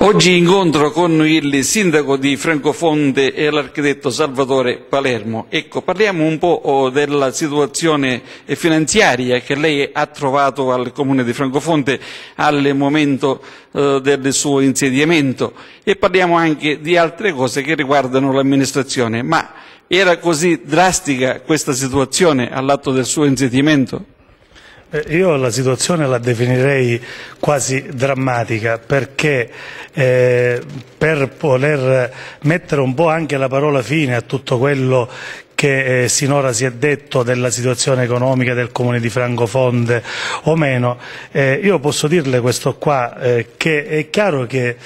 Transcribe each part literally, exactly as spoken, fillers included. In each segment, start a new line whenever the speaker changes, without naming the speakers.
Oggi incontro con il sindaco di Francofonte e l'architetto Salvatore Palermo. Ecco, parliamo un po' della situazione finanziaria che lei ha trovato al Comune di Francofonte al momento eh, del suo insediamento e parliamo anche di altre cose che riguardano l'amministrazione. Ma era così drastica questa situazione all'atto del suo insediamento?
Io la situazione la definirei quasi drammatica perché eh, per voler mettere un po' anche la parola fine a tutto quello che eh, sinora si è detto della situazione economica del Comune di Francofonte o meno, eh, io posso dirle questo qua, eh, che è chiaro che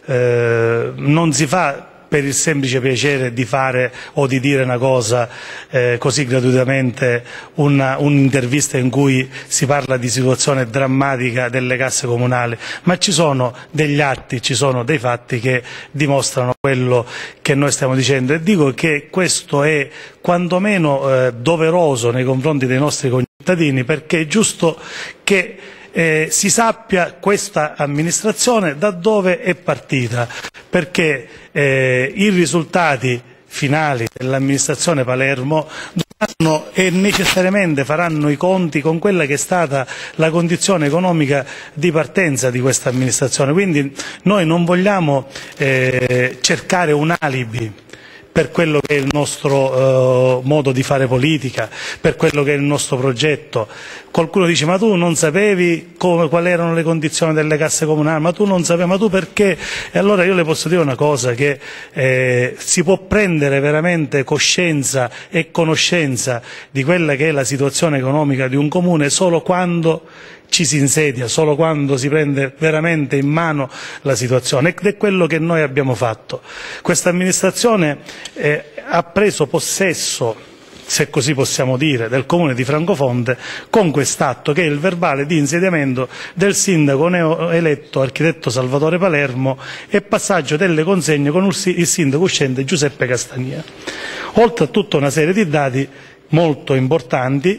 eh, non si fa per il semplice piacere di fare o di dire una cosa eh, così gratuitamente, un'intervista un in cui si parla di situazione drammatica delle casse comunali, ma ci sono degli atti, ci sono dei fatti che dimostrano quello che noi stiamo dicendo e dico che questo è quantomeno eh, doveroso nei confronti dei nostri concittadini, perché è giusto che Eh, si sappia questa amministrazione da dove è partita, perché eh, i risultati finali dell'amministrazione Palermo dovranno e necessariamente faranno i conti con quella che è stata la condizione economica di partenza di questa amministrazione. Quindi noi non vogliamo eh, cercare un alibi per quello che è il nostro eh, modo di fare politica, per quello che è il nostro progetto. Qualcuno dice ma tu non sapevi come, quali erano le condizioni delle casse comunali, ma tu non sapevi, ma tu perché? E allora io le posso dire una cosa, che eh, si può prendere veramente coscienza e conoscenza di quella che è la situazione economica di un comune solo quando ci si insedia, solo quando si prende veramente in mano la situazione, ed è quello che noi abbiamo fatto. Questa amministrazione eh, ha preso possesso, se così possiamo dire, del Comune di Francofonte con quest'atto che è il verbale di insediamento del sindaco neoeletto architetto Salvatore Palermo e passaggio delle consegne con il sindaco uscente Giuseppe Castagna. Oltre a tutta una serie di dati molto importanti,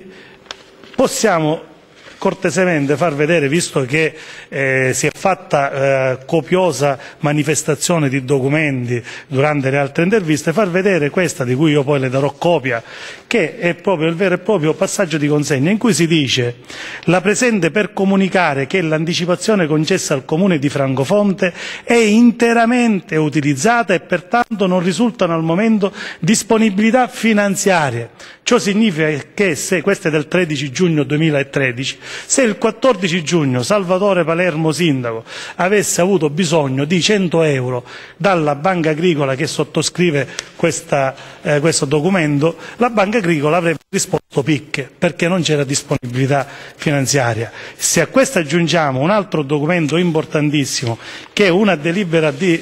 possiamo cortesemente far vedere, visto che eh, si è fatta eh, copiosa manifestazione di documenti durante le altre interviste, far vedere questa di cui io poi le darò copia, che è proprio il vero e proprio passaggio di consegna, in cui si dice: la presente per comunicare che l'anticipazione concessa al Comune di Francofonte è interamente utilizzata e pertanto non risultano al momento disponibilità finanziarie. Ciò significa che se, questo è del tredici giugno duemilatredici, se il quattordici giugno Salvatore Palermo sindaco avesse avuto bisogno di cento euro dalla Banca Agricola che sottoscrive questa, eh, questo documento, la Banca Agricola avrebbe risposto picche, perché non c'era disponibilità finanziaria. Se a questo aggiungiamo un altro documento importantissimo, che è una delibera di,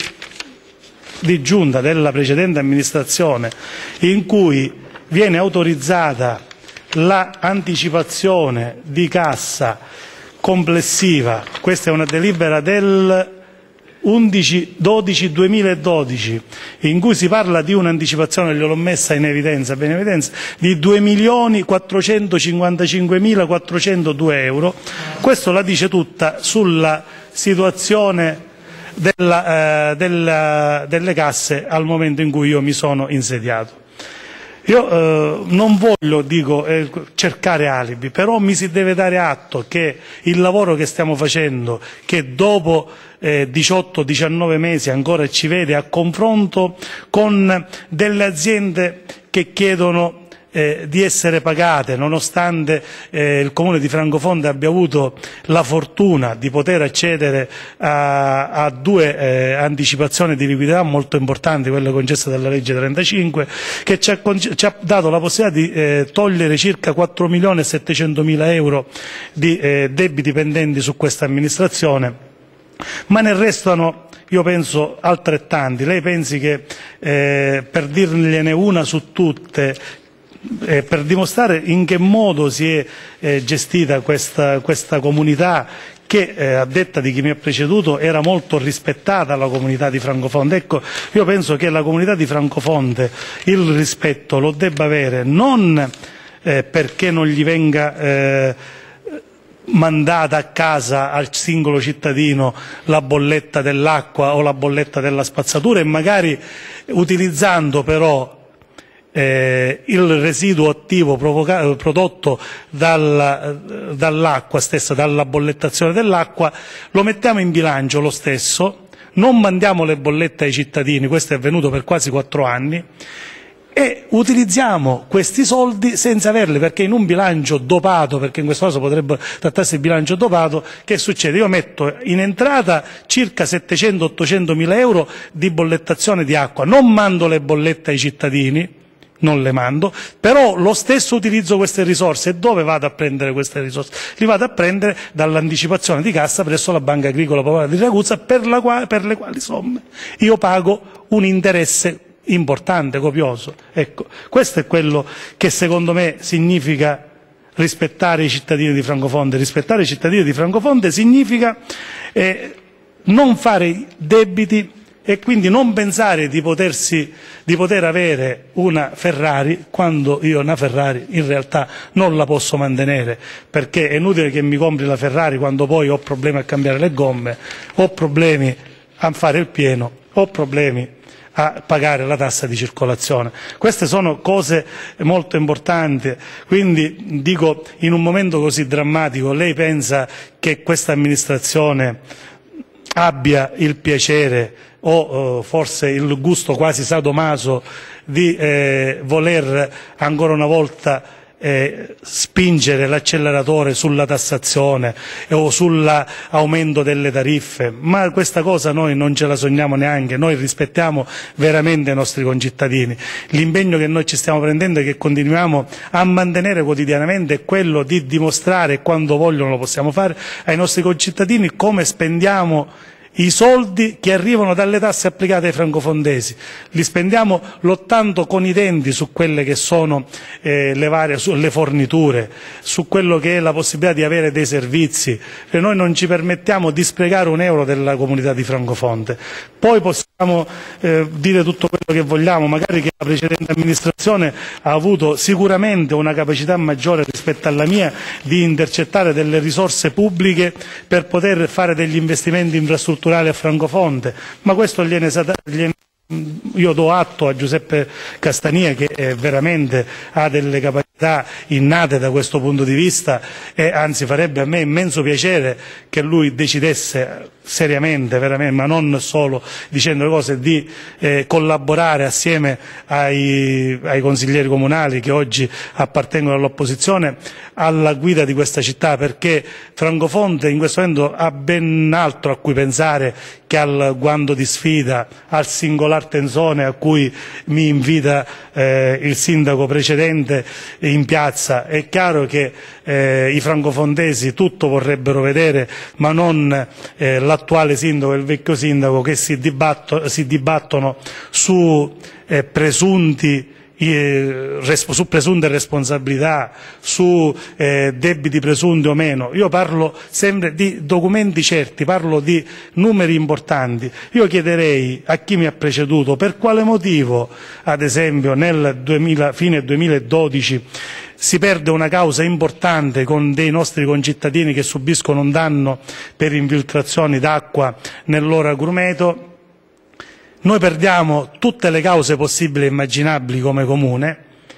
di giunta della precedente amministrazione, in cui viene autorizzata l'anticipazione di cassa complessiva, questa è una delibera del undici dodici duemiladodici, in cui si parla di un'anticipazione, gliel'ho messa in evidenza, ben in evidenza, di due milioni quattrocentocinquantacinquemilaquattrocentodue euro. Questo la dice tutta sulla situazione della, eh, della, delle casse al momento in cui io mi sono insediato. Io eh, non voglio, dico, eh, cercare alibi, però mi si deve dare atto che il lavoro che stiamo facendo, che dopo eh, diciotto diciannove mesi ancora ci vede a confronto con delle aziende che chiedono Eh, di essere pagate, nonostante eh, il Comune di Francofonte abbia avuto la fortuna di poter accedere a, a due eh, anticipazioni di liquidità molto importanti, quella concessa dalla legge trentacinque, che ci ha, ci ha dato la possibilità di eh, togliere circa quattro milioni e settecentomila euro di eh, debiti pendenti su questa amministrazione, ma ne restano, io penso, altrettanti. Lei pensi che, eh, per dirgliene una su tutte, Eh, per dimostrare in che modo si è eh, gestita questa, questa comunità che, eh, a detta di chi mi ha preceduto, era molto rispettata la comunità di Francofonte. Ecco, io penso che la comunità di Francofonte il rispetto lo debba avere non eh, perché non gli venga eh, mandata a casa al singolo cittadino la bolletta dell'acqua o la bolletta della spazzatura, e magari utilizzando però eh, il residuo attivo prodotto dalla, dall'acqua stessa, dalla bollettazione dell'acqua, lo mettiamo in bilancio lo stesso, non mandiamo le bollette ai cittadini, questo è avvenuto per quasi quattro anni, e utilizziamo questi soldi senza averli, perché in un bilancio dopato, perché in questo caso potrebbe trattarsi di bilancio dopato, che succede? Io metto in entrata circa settecento ottocento mila euro di bollettazione di acqua, non mando le bollette ai cittadini, non le mando, però lo stesso utilizzo queste risorse. E dove vado a prendere queste risorse? Li vado a prendere dall'anticipazione di cassa presso la Banca Agricola Popolare di Ragusa, per, la quale, per le quali somme io pago un interesse importante, copioso. Ecco, questo è quello che secondo me significa rispettare i cittadini di Francofonte. Rispettare i cittadini di Francofonte significa eh, non fare debiti e quindi non pensare di, potersi, di poter avere una Ferrari quando io una Ferrari in realtà non la posso mantenere, perché è inutile che mi compri la Ferrari quando poi ho problemi a cambiare le gomme, ho problemi a fare il pieno, ho problemi a pagare la tassa di circolazione. Queste sono cose molto importanti, quindi dico, in un momento così drammatico lei pensa che questa amministrazione abbia il piacere o eh, forse il gusto quasi sadomaso di eh, voler ancora una volta Eh, spingere l'acceleratore sulla tassazione eh, o sull'aumento delle tariffe? Ma questa cosa noi non ce la sogniamo neanche, noi rispettiamo veramente i nostri concittadini. L'impegno che noi ci stiamo prendendo e che continuiamo a mantenere quotidianamente è quello di dimostrare, quando vogliono lo possiamo fare, ai nostri concittadini come spendiamo i soldi che arrivano dalle tasse applicate ai francofondesi. Li spendiamo lottando con i denti su quelle che sono eh, le varie le forniture, su quello che è la possibilità di avere dei servizi, e noi non ci permettiamo di sprecare un euro della comunità di Francofonte. Poi possiamo eh, dire tutto quello che vogliamo, magari che la precedente amministrazione ha avuto sicuramente una capacità maggiore rispetto alla mia di intercettare delle risorse pubbliche per poter fare degli investimenti infrastrutturali a Francofonte, ma questo gliene, gliene io do atto a Giuseppe Castania, che eh, veramente ha delle capacità innate da questo punto di vista, e anzi farebbe a me immenso piacere che lui decidesse seriamente, veramente, ma non solo dicendo le cose, di eh, collaborare assieme ai, ai consiglieri comunali che oggi appartengono all'opposizione alla guida di questa città, perché Francofonte in questo momento ha ben altro a cui pensare che al guanto di sfida, al singolar tenzone a cui mi invita eh, il sindaco precedente in piazza. È chiaro che eh, i francofontesi tutto vorrebbero vedere, ma non eh, l'attuale sindaco e il vecchio sindaco che si, dibatto, si dibattono su eh, presunti su presunte responsabilità, su eh, debiti presunti o meno. Io parlo sempre di documenti certi, parlo di numeri importanti. Io chiederei a chi mi ha preceduto per quale motivo, ad esempio, nel duemila, fine duemiladodici si perde una causa importante con dei nostri concittadini che subiscono un danno per infiltrazioni d'acqua nel loro agrumeto. Noi perdiamo tutte le cause possibili e immaginabili come comune,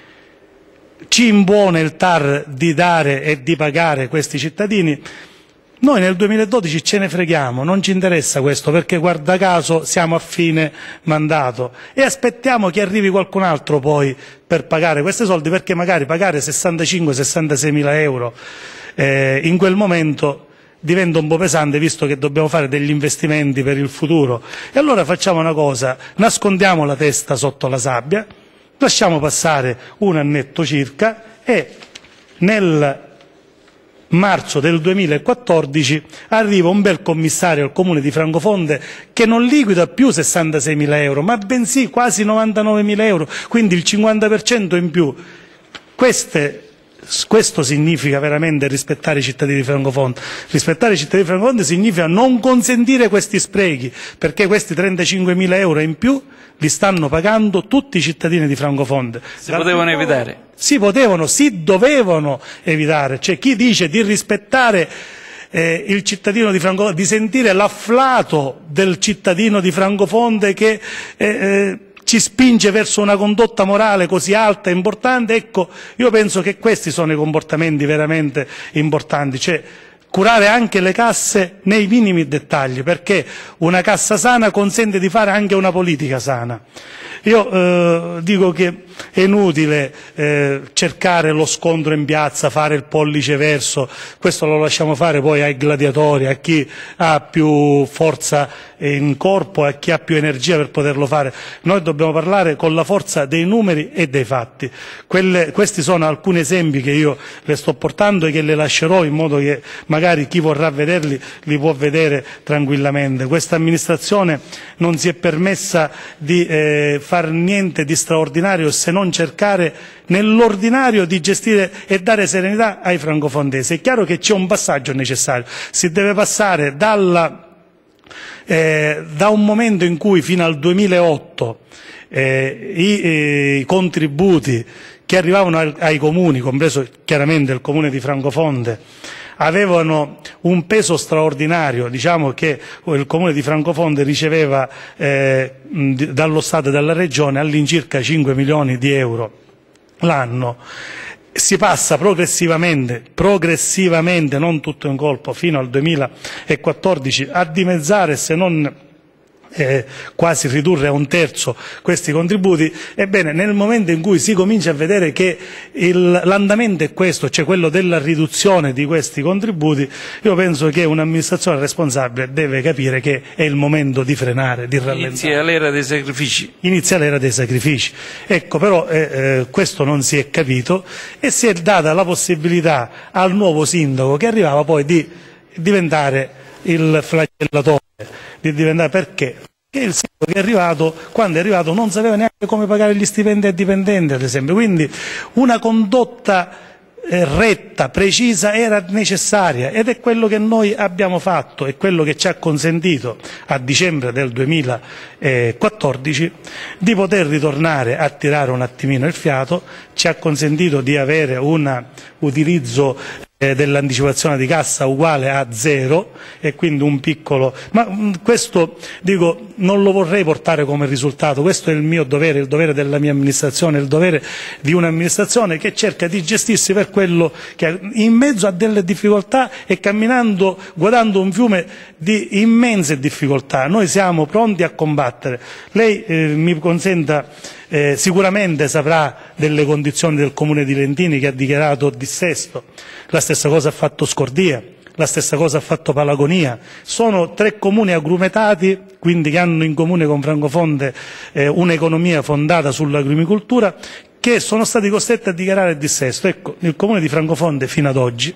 ci impone il T A R di dare e di pagare questi cittadini. Noi nel duemiladodici ce ne freghiamo, non ci interessa questo, perché guarda caso siamo a fine mandato e aspettiamo che arrivi qualcun altro poi per pagare questi soldi, perché magari pagare sessantacinque sessantasei mila euro eh, in quel momento diventa un po' pesante, visto che dobbiamo fare degli investimenti per il futuro. E allora facciamo una cosa, nascondiamo la testa sotto la sabbia, lasciamo passare un annetto circa e nel marzo del duemilaquattordici arriva un bel commissario al comune di Francofonte che non liquida più sessantasei mila euro, ma bensì quasi novantanove mila euro, quindi il cinquanta per cento in più. Queste Questo significa veramente rispettare i cittadini di Francofonte. Rispettare i cittadini di Francofonte significa non consentire questi sprechi, perché questi trentacinquemila euro in più li stanno pagando tutti i cittadini di Francofonte.
Si potevano evitare.
si potevano, si dovevano evitare. C'è chi dice di rispettare eh, il cittadino di Francofonte, di sentire l'afflato del cittadino di Francofonte che eh, eh, ci spinge verso una condotta morale così alta e importante. Ecco, io penso che questi sono i comportamenti veramente importanti, cioè curare anche le casse nei minimi dettagli, perché una cassa sana consente di fare anche una politica sana. Io eh, dico che è inutile eh, cercare lo scontro in piazza, fare il pollice verso, questo lo lasciamo fare poi ai gladiatori, a chi ha più forza in corpo e a chi ha più energia per poterlo fare. Noi dobbiamo parlare con la forza dei numeri e dei fatti. Quelle, questi sono alcuni esempi che io le sto portando e che le lascerò in modo che magari chi vorrà vederli li può vedere tranquillamente. Questa amministrazione non si è permessa di eh, far niente di straordinario se non cercare nell'ordinario di gestire e dare serenità ai francofontesi. È chiaro che c'è un passaggio necessario, si deve passare dalla Eh, da un momento in cui fino al duemilaotto eh, i, eh, i contributi che arrivavano ai, ai comuni, compreso chiaramente il comune di Francofonte, avevano un peso straordinario. Diciamo che il comune di Francofonte riceveva eh, dallo Stato e dalla Regione all'incirca cinque milioni di euro l'anno. Si passa progressivamente, progressivamente, non tutto in colpo, fino al duemilaquattordici a dimezzare, se non eh, quasi ridurre a un terzo questi contributi. Ebbene, nel momento in cui si comincia a vedere che l'andamento è questo, cioè quello della riduzione di questi contributi, io penso che un'amministrazione responsabile deve capire che è il momento di frenare, di rallentare.
Inizia l'era dei sacrifici.
Inizia l'era dei sacrifici. Ecco, però eh, eh, questo non si è capito e si è data la possibilità al nuovo sindaco, che arrivava poi, di diventare il flagellatore, di diventare, perché? Perché il sindaco che è arrivato, quando è arrivato, non sapeva neanche come pagare gli stipendi ai dipendenti, ad esempio. Quindi una condotta eh, retta, precisa era necessaria, ed è quello che noi abbiamo fatto e quello che ci ha consentito a dicembre del duemilaquattordici di poter ritornare a tirare un attimino il fiato. Ci ha consentito di avere un utilizzo dell'anticipazione di cassa uguale a zero, e quindi un piccolo, ma questo, dico, non lo vorrei portare come risultato. Questo è il mio dovere, il dovere della mia amministrazione, il dovere di un'amministrazione che cerca di gestirsi per quello che in mezzo a delle difficoltà e camminando, guardando un fiume di immense difficoltà. Noi siamo pronti a combattere. Lei eh, mi consenta, Eh, sicuramente saprà delle condizioni del comune di Lentini, che ha dichiarato dissesto. La stessa cosa ha fatto Scordia, la stessa cosa ha fatto Palagonia. Sono tre comuni agrumetati, quindi che hanno in comune con Francofonte eh, un'economia fondata sull'agrumicoltura, che sono stati costretti a dichiarare dissesto. Ecco, il comune di Francofonte fino ad oggi,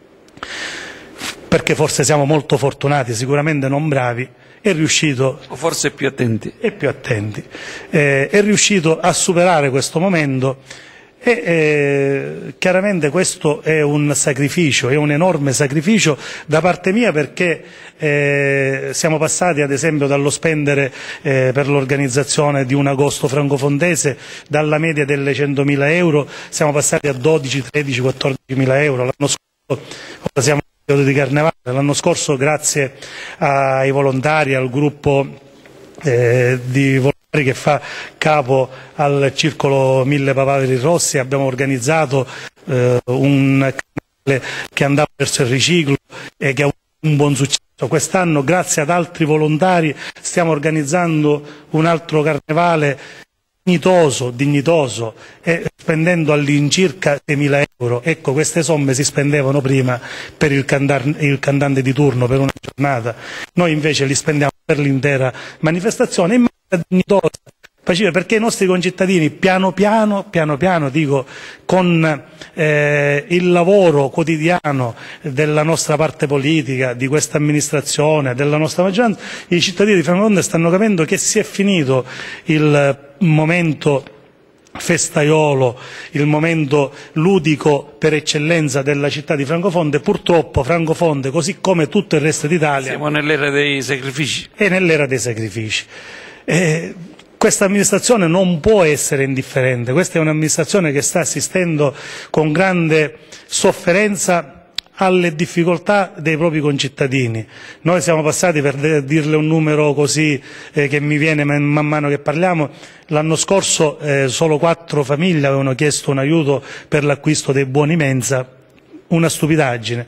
perché forse siamo molto fortunati, sicuramente non bravi, è riuscito,
o forse più attenti,
e più attenti, eh, è riuscito a superare questo momento, e eh, chiaramente questo è un sacrificio, è un enorme sacrificio da parte mia, perché eh, siamo passati ad esempio dallo spendere eh, per l'organizzazione di un agosto francofontese dalla media delle centomila euro, siamo passati a dodici, tredici, quattordicimila euro. L'anno scorso, ora siamo di Carnevale, l'anno scorso, grazie ai volontari, al gruppo eh, di volontari che fa capo al circolo Mille Papaveri Rossi, abbiamo organizzato eh, un canale che andava verso il riciclo e che ha avuto un buon successo. Quest'anno, grazie ad altri volontari, stiamo organizzando un altro carnevale dignitoso, dignitoso, e spendendo all'incirca seimila euro. Ecco, queste somme si spendevano prima per il, il cantante di turno, per una giornata. Noi invece li spendiamo per l'intera manifestazione in maniera dignitosa, perché i nostri concittadini piano piano, piano piano, dico, con eh, il lavoro quotidiano della nostra parte politica, di questa amministrazione, della nostra maggioranza, i cittadini di Francofonte stanno capendo che si è finito il momento festaiolo, il momento ludico per eccellenza della città di Francofonte. Purtroppo Francofonte, così come tutto il resto d'Italia,
siamo nell'era dei sacrifici.
È nell'era dei sacrifici. Eh, questa amministrazione non può essere indifferente, questa è un'amministrazione che sta assistendo con grande sofferenza alle difficoltà dei propri concittadini. Noi siamo passati, per dirle un numero così eh, che mi viene man, man mano che parliamo, l'anno scorso eh, solo quattro famiglie avevano chiesto un aiuto per l'acquisto dei buoni mensa, una stupidaggine.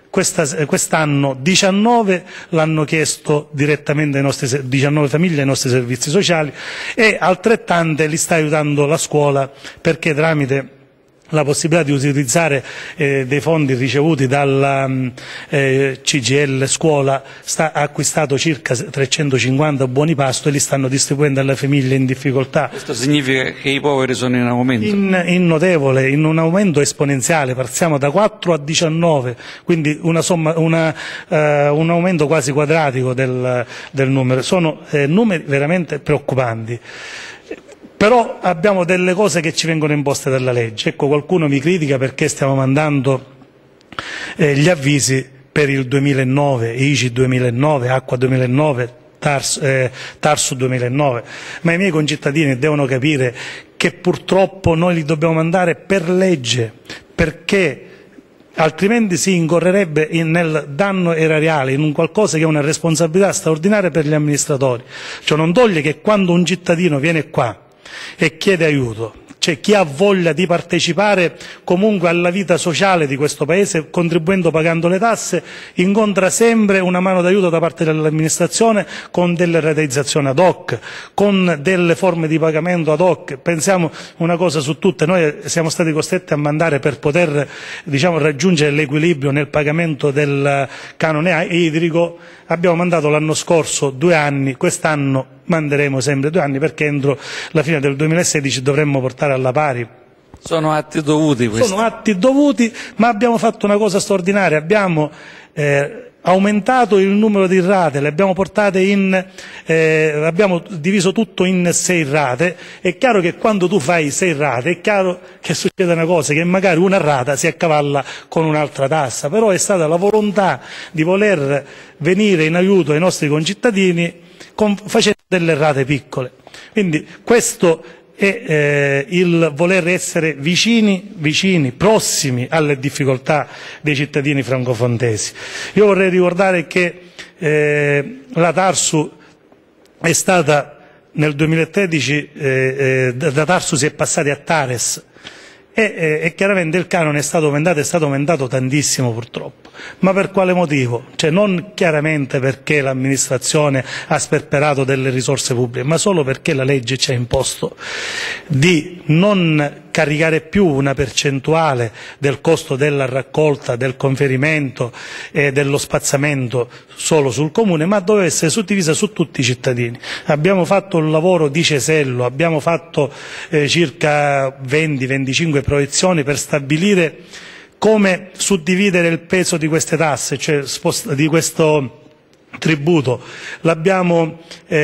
Quest'anno diciannove l'hanno chiesto direttamente ai nostri, diciannove famiglie ai nostri servizi sociali, e altrettante li sta aiutando la scuola, perché tramite la possibilità di utilizzare eh, dei fondi ricevuti dalla eh, C G I L Scuola sta, ha acquistato circa trecentocinquanta buoni pasto e li stanno distribuendo alle famiglie in difficoltà.
Questo significa che i poveri sono in aumento?
In, in notevole, in un aumento esponenziale, passiamo da quattro a diciannove, quindi una somma, una, eh, un aumento quasi quadratico del, del numero. Sono eh, numeri veramente preoccupanti. Però abbiamo delle cose che ci vengono imposte dalla legge. Ecco, qualcuno mi critica perché stiamo mandando eh, gli avvisi per il duemilanove, I C I duemilanove, Acqua duemilanove, Tars, eh, Tarsu duemilanove, ma i miei concittadini devono capire che purtroppo noi li dobbiamo mandare per legge, perché altrimenti si incorrerebbe in, nel danno erariale, in un qualcosa che è una responsabilità straordinaria per gli amministratori. Ciò non toglie che quando un cittadino viene qua e chiede aiuto, cioè chi ha voglia di partecipare comunque alla vita sociale di questo Paese, contribuendo, pagando le tasse, incontra sempre una mano d'aiuto da parte dell'amministrazione con delle rateizzazioni ad hoc, con delle forme di pagamento ad hoc. Pensiamo una cosa su tutte, noi siamo stati costretti a mandare, per poter diciamo, raggiungere l'equilibrio nel pagamento del canone idrico, abbiamo mandato l'anno scorso due anni, quest'anno manderemo sempre due anni, perché entro la fine del duemilasedici dovremmo portare alla pari.
Sono atti dovuti questi?
Sono atti dovuti, ma abbiamo fatto una cosa straordinaria, abbiamo eh, aumentato il numero di rate, le abbiamo portate in, eh, abbiamo diviso tutto in sei rate. È chiaro che quando tu fai sei rate è chiaro che succede una cosa, che magari una rata si accavalla con un'altra tassa, però è stata la volontà di voler venire in aiuto ai nostri concittadini con, facendo delle rate piccole. Quindi questo è eh, il voler essere vicini, vicini, prossimi alle difficoltà dei cittadini francofontesi. Io vorrei ricordare che eh, la Tarsu è stata nel duemilatredici, eh, eh, da Tarsu si è passati a Tares, e, e, e chiaramente il canone è stato aumentato, è stato aumentato tantissimo purtroppo. Ma per quale motivo? Cioè non chiaramente perché l'amministrazione ha sperperato delle risorse pubbliche, ma solo perché la legge ci ha imposto di non caricare più una percentuale del costo della raccolta, del conferimento e dello spazzamento solo sul comune, ma doveva essere suddivisa su tutti i cittadini. Abbiamo fatto un lavoro di cesello, abbiamo fatto eh, circa venti venticinque proiezioni per stabilire come suddividere il peso di queste tasse, cioè di questo tributo. L'abbiamo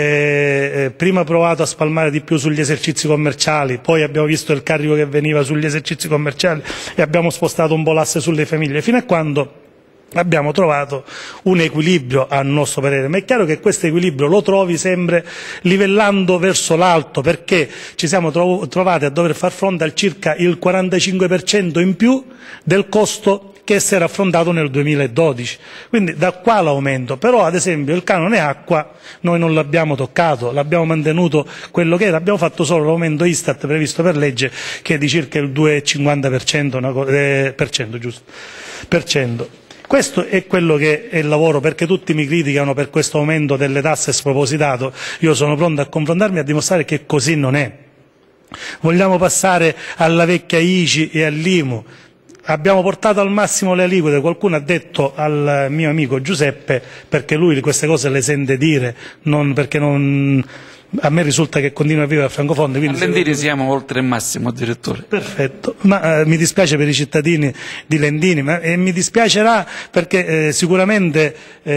eh, prima provato a spalmare di più sugli esercizi commerciali, poi abbiamo visto il carico che veniva sugli esercizi commerciali e abbiamo spostato un po' l'asse sulle famiglie, fino a quando abbiamo trovato un equilibrio a nostro parere. Ma è chiaro che questo equilibrio lo trovi sempre livellando verso l'alto, perché ci siamo tro trovati a dover far fronte al circa il quarantacinque per cento in più del costo che si era affrontato nel duemiladodici. Quindi da qua l'aumento. Però ad esempio il canone acqua noi non l'abbiamo toccato, l'abbiamo mantenuto quello che era, abbiamo fatto solo l'aumento Istat previsto per legge, che è di circa il due virgola cinquanta per cento, eh, per cento, giusto, per cento. Questo è quello che è il lavoro, perché tutti mi criticano per questo aumento delle tasse spropositato. Io sono pronto a confrontarmi e a dimostrare che così non è. Vogliamo passare alla vecchia I C I e all'I M U. Abbiamo portato al massimo le aliquote, qualcuno ha detto al mio amico Giuseppe, perché lui queste cose le sente dire, non perché non... A me risulta che continua a vivere a Francofonte.
A Lendini siamo oltre il massimo addirittura.
Perfetto, ma eh, mi dispiace per i cittadini di Lendini, ma eh, mi dispiacerà perché eh, sicuramente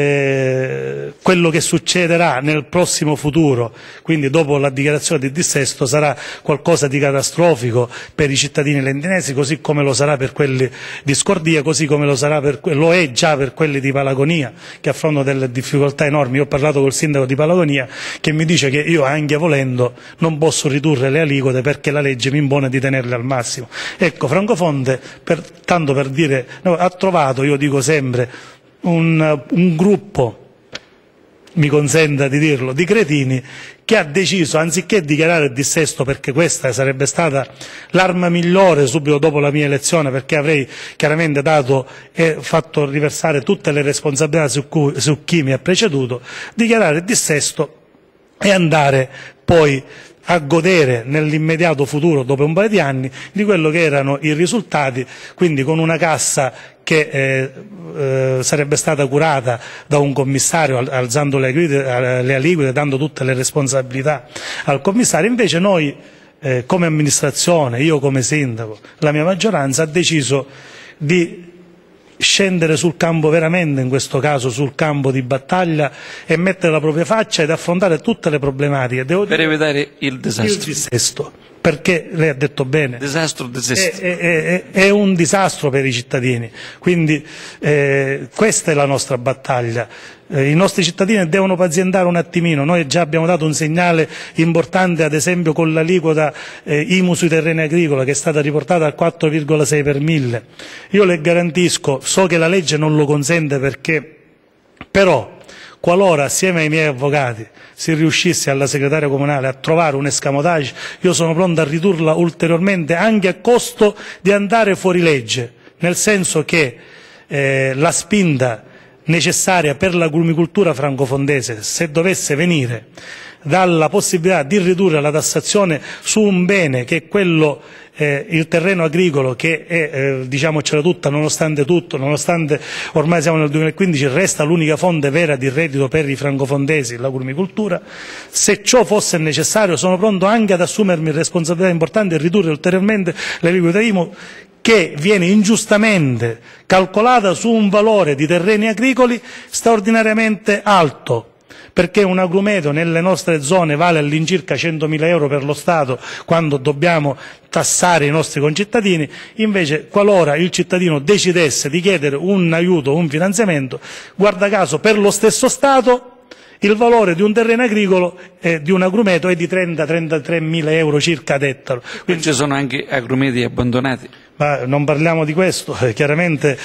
eh, quello che succederà nel prossimo futuro, quindi dopo la dichiarazione di dissesto, sarà qualcosa di catastrofico per i cittadini lendinesi, così come lo sarà per quelli di Scordia, così come lo, sarà per, lo è già per quelli di Palagonia, che affrontano delle difficoltà enormi. Io ho parlato col sindaco di Palagonia che mi dice che io io anche volendo non posso ridurre le aliquote perché la legge mi impone di tenerle al massimo. Ecco, Francofonte, per, tanto per dire, no, ha trovato, io dico sempre, un, un gruppo, mi consenta di dirlo, di cretini che ha deciso, anziché dichiarare il dissesto, perché questa sarebbe stata l'arma migliore subito dopo la mia elezione, perché avrei chiaramente dato e fatto riversare tutte le responsabilità su, cui, su chi mi ha preceduto, dichiarare il dissesto e andare poi a godere nell'immediato futuro, dopo un paio di anni, di quello che erano i risultati, quindi con una cassa che eh, eh, sarebbe stata curata da un commissario alzando le aliquote, le aliquote, dando tutte le responsabilità al commissario. Invece noi eh, come amministrazione, io come sindaco, la mia maggioranza ha deciso di scendere sul campo veramente, in questo caso sul campo di battaglia, e mettere la propria faccia ed affrontare tutte le problematiche. Devo
per evitare il disastro.
Il dissesto, perché lei ha detto bene,
disastro, dissesto.
È, è, è, è un disastro per i cittadini, quindi eh, questa è la nostra battaglia. Eh, I nostri cittadini devono pazientare un attimino, noi già abbiamo dato un segnale importante, ad esempio con l'aliquota eh, I M U sui terreni agricoli, che è stata riportata al quattro virgola sei per mille. Io le garantisco, so che la legge non lo consente, perché però qualora assieme ai miei avvocati si riuscisse alla segretaria comunale a trovare un escamotage, io sono pronto a ridurla ulteriormente, anche a costo di andare fuori legge, nel senso che eh, la spinta necessaria per l'agrumicoltura francofondese, se dovesse venire dalla possibilità di ridurre la tassazione su un bene che è quello, eh, il terreno agricolo, che è, eh, diciamocela tutta, nonostante tutto, nonostante ormai siamo nel duemilaquindici, resta l'unica fonte vera di reddito per i francofondesi, l'agrumicoltura. Se ciò fosse necessario sono pronto anche ad assumermi responsabilità importanti e ridurre ulteriormente le aliquote I M U, che viene ingiustamente calcolata su un valore di terreni agricoli straordinariamente alto, perché un agrumeto nelle nostre zone vale all'incirca centomila euro per lo Stato quando dobbiamo tassare i nostri concittadini. Invece, qualora il cittadino decidesse di chiedere un aiuto, un finanziamento, guarda caso per lo stesso Stato il valore di un terreno agricolo e di un agrumeto è di trenta trentatré mila euro circa ad ettaro.
Quindi ci sono anche agrumeti abbandonati.
Ma non parliamo di questo, eh, chiaramente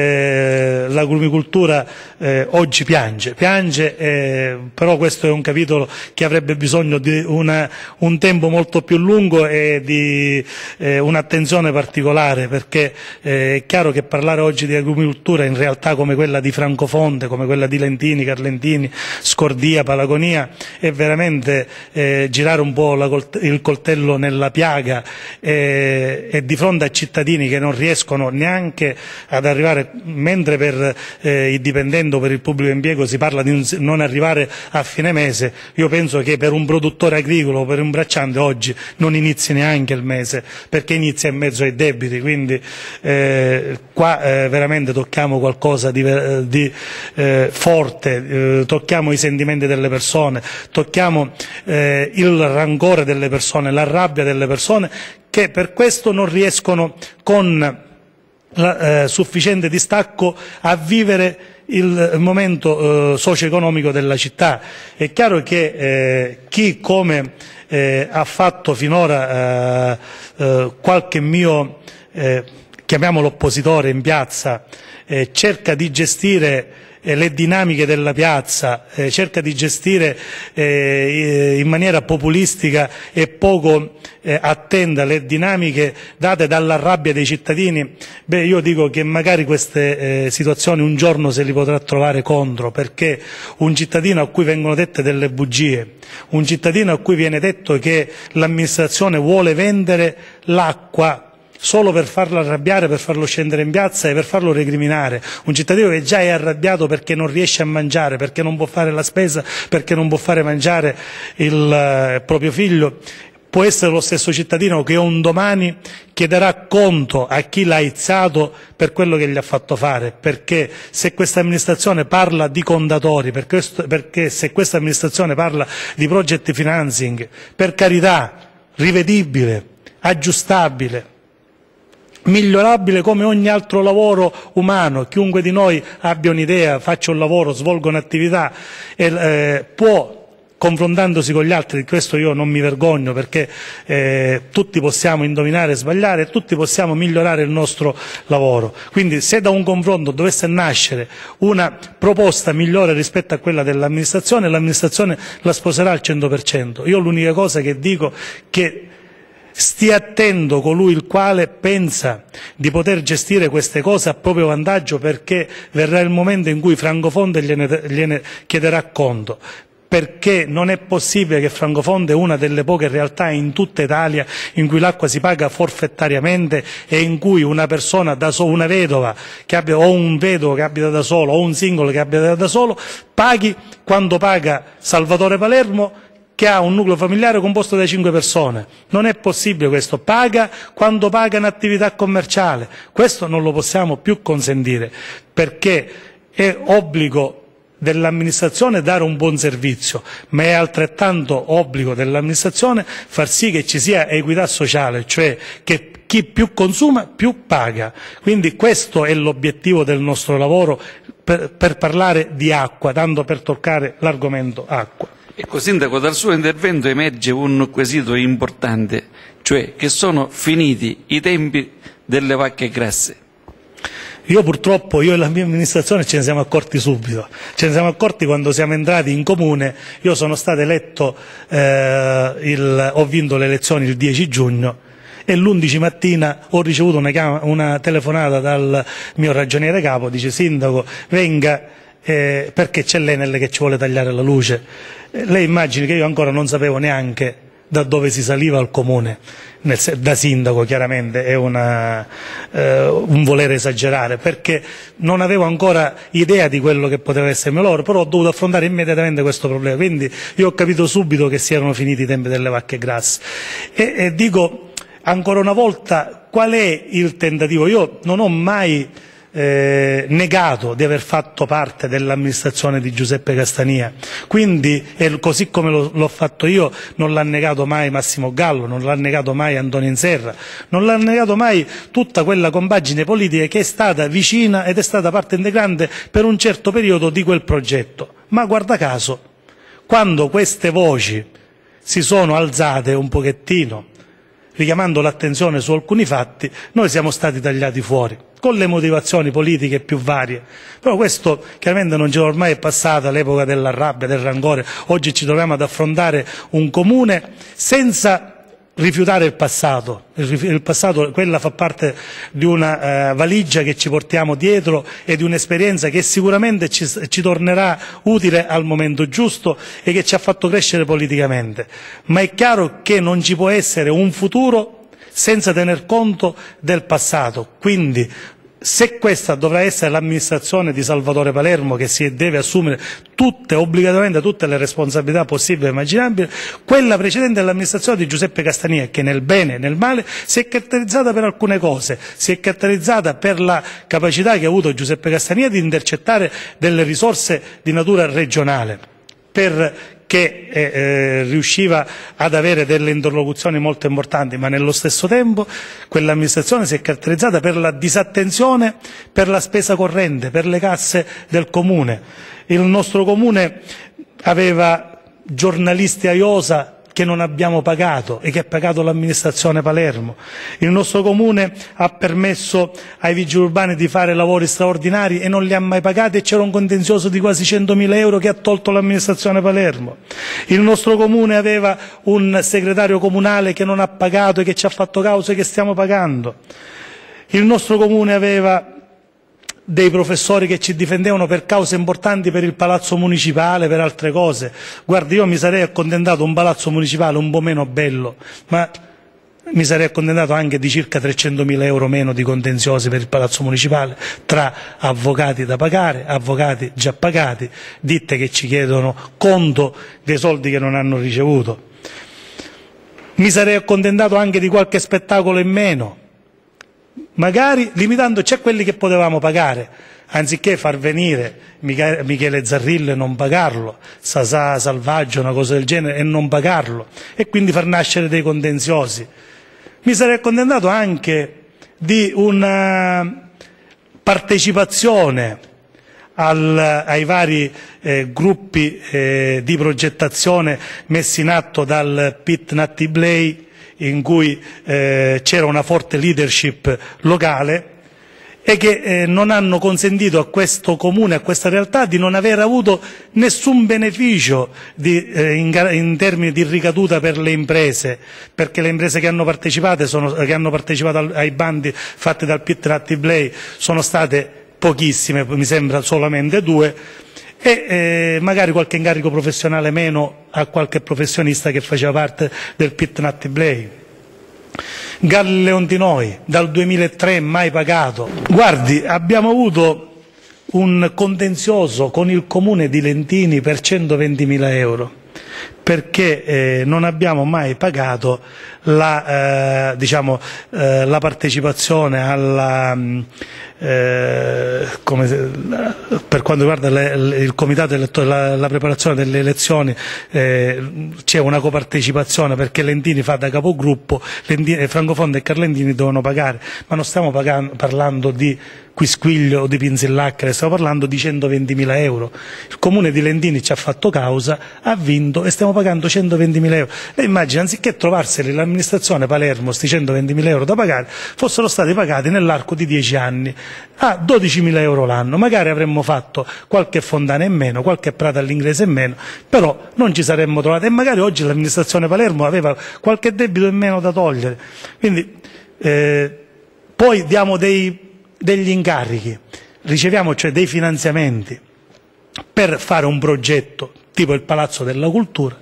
eh, l'agrumicoltura eh, oggi piange, piange eh, però questo è un capitolo che avrebbe bisogno di una, un tempo molto più lungo e di eh, un'attenzione particolare, perché eh, è chiaro che parlare oggi di agrumicoltura in realtà come quella di Francofonte, come quella di Lentini, Carlentini, Scordia, Palagonia, è veramente eh, girare un po' la colt- il coltello nella piaga eh, e di fronte a cittadini che non riescono neanche ad arrivare, mentre per eh, i dipendenti o per il pubblico impiego si parla di non arrivare a fine mese. Io penso che per un produttore agricolo o per un bracciante oggi non inizi neanche il mese, perché inizia in mezzo ai debiti, quindi eh, qua eh, veramente tocchiamo qualcosa di, di eh, forte, eh, tocchiamo i sentimenti delle persone, tocchiamo eh, il rancore delle persone, la rabbia delle persone, che per questo non riescono con la, eh, sufficiente distacco a vivere il momento eh, socio-economico della città. È chiaro che eh, chi come eh, ha fatto finora eh, eh, qualche mio, eh, chiamiamolo oppositore in piazza, eh, cerca di gestire le dinamiche della piazza, eh, cerca di gestire eh, in maniera populistica e poco eh, attenta le dinamiche date dalla rabbia dei cittadini, beh, io dico che magari queste eh, situazioni un giorno se li potrà trovare contro, perché un cittadino a cui vengono dette delle bugie, un cittadino a cui viene detto che l'amministrazione vuole vendere l'acqua solo per farlo arrabbiare, per farlo scendere in piazza e per farlo recriminare, un cittadino che già è arrabbiato perché non riesce a mangiare, perché non può fare la spesa, perché non può fare mangiare il eh, proprio figlio, può essere lo stesso cittadino che un domani chiederà conto a chi l'ha izzato per quello che gli ha fatto fare, perché se questa amministrazione parla di contatori, per questo, perché se questa amministrazione parla di project financing, per carità, rivedibile, aggiustabile, migliorabile come ogni altro lavoro umano, chiunque di noi abbia un'idea, faccia un lavoro, svolga un'attività, e, eh, può confrontandosi con gli altri, di questo io non mi vergogno, perché eh, tutti possiamo indovinare e sbagliare, tutti possiamo migliorare il nostro lavoro. Quindi se da un confronto dovesse nascere una proposta migliore rispetto a quella dell'amministrazione, l'amministrazione la sposerà al cento per cento. Io l'unica cosa che dico è che stia attento colui il quale pensa di poter gestire queste cose a proprio vantaggio, perché verrà il momento in cui Francofonte gliene, gliene chiederà conto. Perché non è possibile che Francofonte è una delle poche realtà in tutta Italia in cui l'acqua si paga forfettariamente e in cui una persona da solo, una vedova che abbia, o un vedovo che abita da solo o un singolo che abita da solo, paghi quando paga Salvatore Palermo, che ha un nucleo familiare composto da cinque persone. Non è possibile questo, paga quando paga un'attività commerciale. Questo non lo possiamo più consentire, perché è obbligo dell'amministrazione dare un buon servizio, ma è altrettanto obbligo dell'amministrazione far sì che ci sia equità sociale, cioè che chi più consuma più paga. Quindi questo è l'obiettivo del nostro lavoro per, per parlare di acqua, tanto per toccare l'argomento acqua.
Ecco, Sindaco, dal suo intervento emerge un quesito importante, cioè che sono finiti i tempi delle vacche grasse.
Io purtroppo, io e la mia amministrazione ce ne siamo accorti subito, ce ne siamo accorti quando siamo entrati in comune. Io sono stato eletto, eh, il, ho vinto le elezioni il dieci giugno e l'undici mattina ho ricevuto una, una telefonata dal mio ragioniere capo, dice: Sindaco, venga, eh, perché c'è l'Enel che ci vuole tagliare la luce. Eh, lei immagini che io ancora non sapevo neanche da dove si saliva al comune, nel, da sindaco chiaramente è una, eh, un volere esagerare, perché non avevo ancora idea di quello che poteva essere il mio lavoro, però ho dovuto affrontare immediatamente questo problema, quindi io ho capito subito che si erano finiti i tempi delle vacche grasse. E, e dico ancora una volta qual è il tentativo. Io non ho mai Eh, negato di aver fatto parte dell'amministrazione di Giuseppe Castania, quindi e così come l'ho fatto io non l'ha negato mai Massimo Gallo, non l'ha negato mai Antonio Inserra, non l'ha negato mai tutta quella compagine politica che è stata vicina ed è stata parte integrante per un certo periodo di quel progetto. Ma guarda caso, quando queste voci si sono alzate un pochettino richiamando l'attenzione su alcuni fatti, noi siamo stati tagliati fuori, con le motivazioni politiche più varie. Però questo chiaramente non c'è, ormai è passata l'epoca della rabbia, del rancore. Oggi ci troviamo ad affrontare un comune senza rifiutare il passato. Il passato, quella fa parte di una uh, valigia che ci portiamo dietro e di un'esperienza che sicuramente ci, ci tornerà utile al momento giusto e che ci ha fatto crescere politicamente. Ma è chiaro che non ci può essere un futuro senza tener conto del passato. Quindi se questa dovrà essere l'amministrazione di Salvatore Palermo, che si deve assumere tutte, obbligatoriamente tutte le responsabilità possibili e immaginabili, quella precedente è l'amministrazione di Giuseppe Castania, che nel bene e nel male si è caratterizzata per alcune cose, si è caratterizzata per la capacità che ha avuto Giuseppe Castania di intercettare delle risorse di natura regionale, per che eh, eh, riusciva ad avere delle interlocuzioni molto importanti, ma nello stesso tempo quell'amministrazione si è caratterizzata per la disattenzione per la spesa corrente, per le casse del comune. Il nostro comune aveva giornalisti a iosa che non abbiamo pagato e che ha pagato l'amministrazione Palermo. Il nostro comune ha permesso ai vigili urbani di fare lavori straordinari e non li ha mai pagati, e c'era un contenzioso di quasi centomila euro che ha tolto l'amministrazione Palermo. Il nostro comune aveva un segretario comunale che non ha pagato e che ci ha fatto cause che stiamo pagando. Il nostro comune aveva dei professori che ci difendevano per cause importanti, per il palazzo municipale, per altre cose. Guardi, io mi sarei accontentato un palazzo municipale un po' meno bello, ma mi sarei accontentato anche di circa trecentomila euro meno di contenziosi per il palazzo municipale, tra avvocati da pagare, avvocati già pagati, ditte che ci chiedono conto dei soldi che non hanno ricevuto. Mi sarei accontentato anche di qualche spettacolo in meno, magari limitandoci a quelli che potevamo pagare, anziché far venire Michele Zarrillo e non pagarlo, Sasà Salvaggio, una cosa del genere, e non pagarlo, e quindi far nascere dei contenziosi. Mi sarei accontentato anche di una partecipazione al, ai vari eh, gruppi eh, di progettazione messi in atto dal P I T Natti Blei, in cui eh, c'era una forte leadership locale, e che eh, non hanno consentito a questo comune, a questa realtà, di non aver avuto nessun beneficio di, eh, in, in termini di ricaduta per le imprese, perché le imprese che hanno partecipato, sono, che hanno partecipato al, ai bandi fatti dal P I T Natti Blei sono state pochissime, mi sembra solamente due, e eh, magari qualche incarico professionale meno a qualche professionista che faceva parte del P I T Natti Blei. Galli Leontinoi dal duemilatré mai pagato. Guardi, abbiamo avuto un contenzioso con il comune di Lentini per centoventimila euro perché eh, non abbiamo mai pagato la, eh, diciamo, eh, la partecipazione alla, eh, come se, per quanto riguarda le, le, il comitato elettorale, la, la preparazione delle elezioni, eh, c'è una copartecipazione perché Lentini fa da capogruppo, Lentini, Francofonte e Carlentini devono pagare, ma non stiamo pagando, parlando di quisquiglio o di pinzillacchere, stiamo parlando di centoventimila euro. Il comune di Lentini ci ha fatto causa, ha vinto e stiamo pagando centoventimila euro. Lei immagina, anziché trovarseli l'amministrazione Palermo questi centoventimila euro da pagare, fossero stati pagati nell'arco di dieci anni a dodicimila euro l'anno, magari avremmo fatto qualche fontana in meno, qualche prato all'inglese in meno, però non ci saremmo trovati e magari oggi l'amministrazione Palermo aveva qualche debito in meno da togliere. Quindi eh, poi diamo dei degli incarichi, riceviamo cioè dei finanziamenti per fare un progetto tipo il Palazzo della Cultura,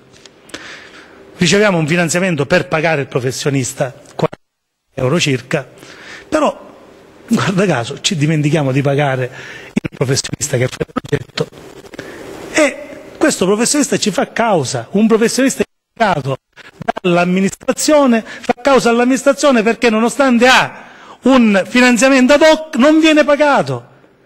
riceviamo un finanziamento per pagare il professionista quaranta euro circa, però guarda caso ci dimentichiamo di pagare il professionista che fa il progetto e questo professionista ci fa causa, un professionista pagato dall'amministrazione fa causa all'amministrazione perché nonostante ha un finanziamento ad hoc non viene pagato.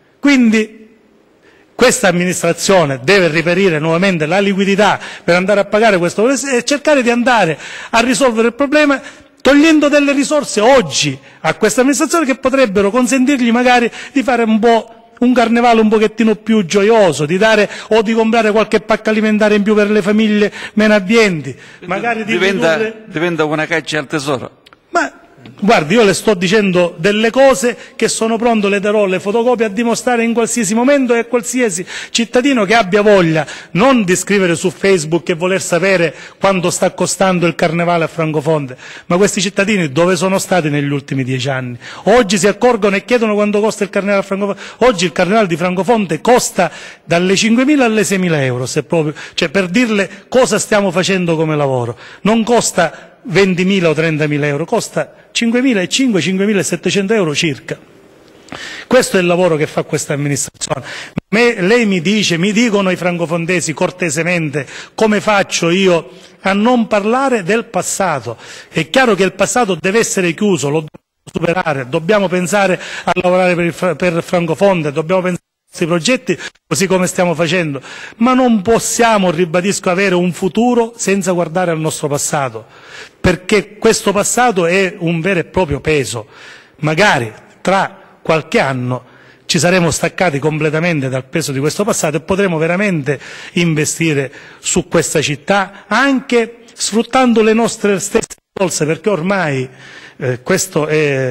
Quindi questa amministrazione deve reperire nuovamente la liquidità per andare a pagare questo e cercare di andare a risolvere il problema togliendo delle risorse oggi a questa amministrazione che potrebbero consentirgli magari di fare un po' un carnevale un pochettino più gioioso, di dare o di comprare qualche pacca alimentare in più per le famiglie meno abbienti, magari di
diventa,
ridurre...
diventa una caccia al tesoro.
Ma guardi, io le sto dicendo delle cose che sono pronto, le darò le fotocopie a dimostrare in qualsiasi momento e a qualsiasi cittadino che abbia voglia non di scrivere su Facebook e voler sapere quanto sta costando il carnevale a Francofonte, ma questi cittadini dove sono stati negli ultimi dieci anni? Oggi si accorgono e chiedono quanto costa il carnevale a Francofonte. Oggi il carnevale di Francofonte costa dalle cinquemila alle seimila euro, se proprio, cioè per dirle cosa stiamo facendo come lavoro. Non costa ventimila o trentamila euro, costa cinquemilacinquecento cinquemilasettecento euro circa. Questo è il lavoro che fa questa amministrazione. Me, lei mi dice, mi dicono i francofontesi cortesemente come faccio io a non parlare del passato. È chiaro che il passato deve essere chiuso, lo dobbiamo superare, dobbiamo pensare a lavorare per, il, per Francofonte, dobbiamo pensare questi progetti così come stiamo facendo, ma non possiamo, ribadisco, avere un futuro senza guardare al nostro passato, perché questo passato è un vero e proprio peso. Magari tra qualche anno ci saremo staccati completamente dal peso di questo passato e potremo veramente investire su questa città anche sfruttando le nostre stesse risorse, perché ormai Eh, questo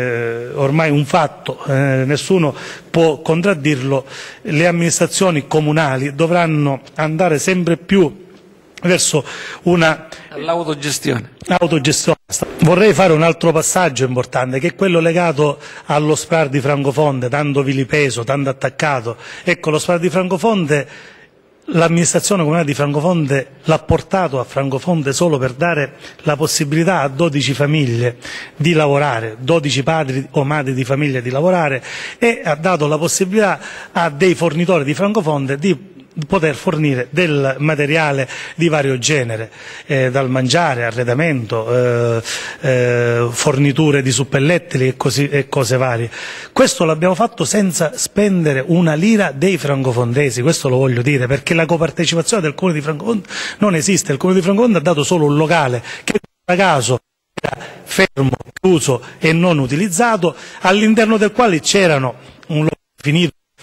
è ormai un fatto, eh, nessuno può contraddirlo, le amministrazioni comunali dovranno andare sempre più verso una
l'autogestione.
autogestione. Vorrei fare un altro passaggio importante che è quello legato allo S P R A R di Francofonte, tanto vilipeso, tanto attaccato. Ecco, lo S P R A R di Francofonte l'amministrazione comunale di Francofonte l'ha portato a Francofonte solo per dare la possibilità a dodici famiglie di lavorare, dodici padri o madri di famiglia di lavorare, e ha dato la possibilità a dei fornitori di Francofonte di poter fornire del materiale di vario genere, eh, dal mangiare, arredamento, eh, eh, forniture di suppellettili e, così, e cose varie. Questo l'abbiamo fatto senza spendere una lira dei francofontesi, questo lo voglio dire, perché la copartecipazione del Comune di Francofonte non esiste. Il Comune di Francofonte ha dato solo un locale che a caso era fermo, chiuso e non utilizzato, all'interno del quale c'erano un locale finito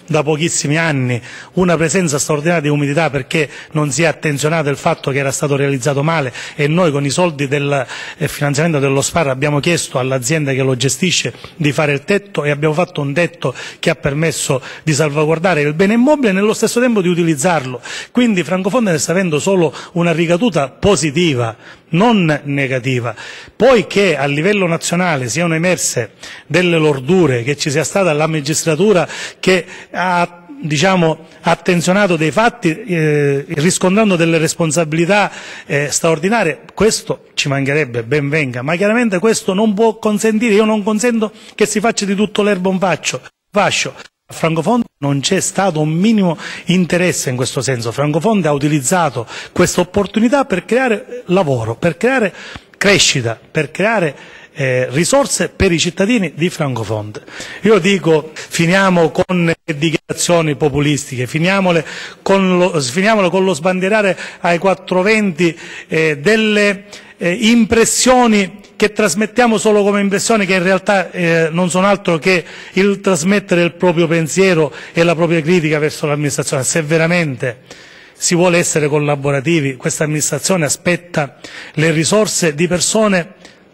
da pochissimi anni una presenza straordinaria di umidità perché non si è attenzionato il fatto che era stato realizzato male, e noi con i soldi del finanziamento dello SPAR abbiamo chiesto all'azienda che lo gestisce di fare il tetto, e abbiamo fatto un tetto che ha permesso di salvaguardare il bene immobile e nello stesso tempo di utilizzarlo. Quindi Francofonte ne sta avendo solo una ricaduta positiva, non negativa. Poi che a livello nazionale siano emerse delle lordure, che ci sia stata la magistratura che ha diciamo attenzionato dei fatti eh, riscontrando delle responsabilità eh, straordinarie, questo ci mancherebbe, ben venga, ma chiaramente questo non può consentire, io non consento che si faccia di tutto l'erba un fascio. fascio. A Francofonte non c'è stato un minimo interesse in questo senso. Francofonte ha utilizzato questa opportunità per creare lavoro, per creare crescita, per creare eh, risorse per i cittadini di Francofonte. Io dico, finiamo con le dichiarazioni populistiche, finiamole con lo, finiamole con lo sbandierare ai quattrocentoventi eh, delle eh, impressioni che trasmettiamo solo come impressioni, che in realtà eh, non sono altro che il trasmettere il proprio pensiero e la propria critica verso l'amministrazione. Se veramente si vuole essere collaborativi, questa amministrazione aspetta le risorse di persone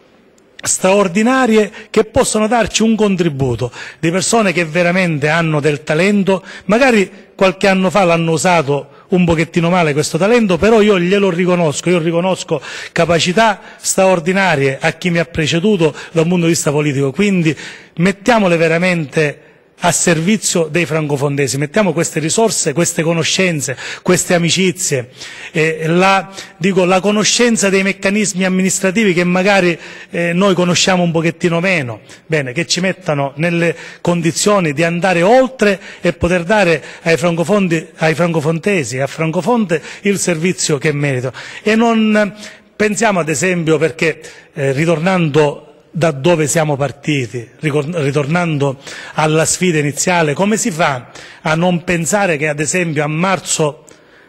straordinarie che possono darci un contributo, di persone che veramente hanno del talento, magari qualche anno fa l'hanno usato un pochettino male questo talento, però io glielo riconosco, io riconosco capacità straordinarie a chi mi ha preceduto da un punto di vista politico, quindi mettiamole veramente a servizio dei francofondesi, mettiamo queste risorse, queste conoscenze, queste amicizie, eh, la, dico, la conoscenza dei meccanismi amministrativi che magari eh, noi conosciamo un pochettino meno, bene, che ci mettano nelle condizioni di andare oltre e poter dare ai francofondi, ai francofontesi e a Francofonte il servizio che meritano. E non pensiamo ad esempio, perché eh, ritornando da dove siamo partiti, ritornando alla sfida iniziale, come si fa a non pensare che ad esempio a marzo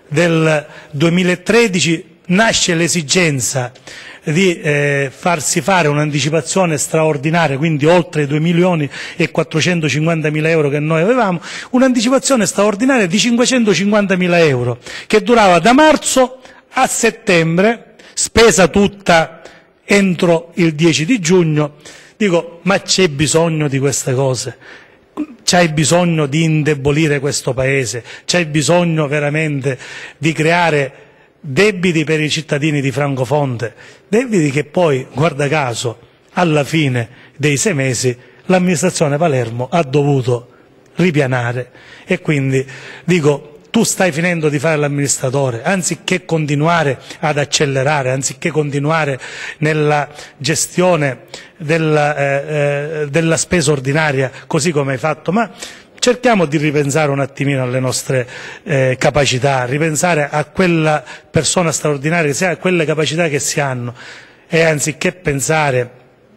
del duemilatredici nasce l'esigenza di eh, farsi fare un'anticipazione straordinaria, quindi oltre i due milioni e quattrocentocinquantamila euro che noi avevamo, un'anticipazione straordinaria di cinquecentocinquantamila euro che durava da marzo a settembre, spesa tutta entro il dieci di giugno. Dico, ma c'è bisogno di queste cose? C'hai bisogno di indebolire questo Paese? C'hai bisogno veramente di creare debiti per i cittadini di Francofonte? Debiti che poi, guarda caso, alla fine dei sei mesi l'amministrazione Palermo ha dovuto ripianare. E quindi dico, tu stai finendo di fare l'amministratore, anziché continuare ad accelerare, anziché continuare nella gestione della, eh, eh, della spesa ordinaria così come hai fatto, ma cerchiamo di ripensare un attimino alle nostre eh, capacità, ripensare a quella persona straordinaria, a quelle capacità che si hanno, e anziché pensare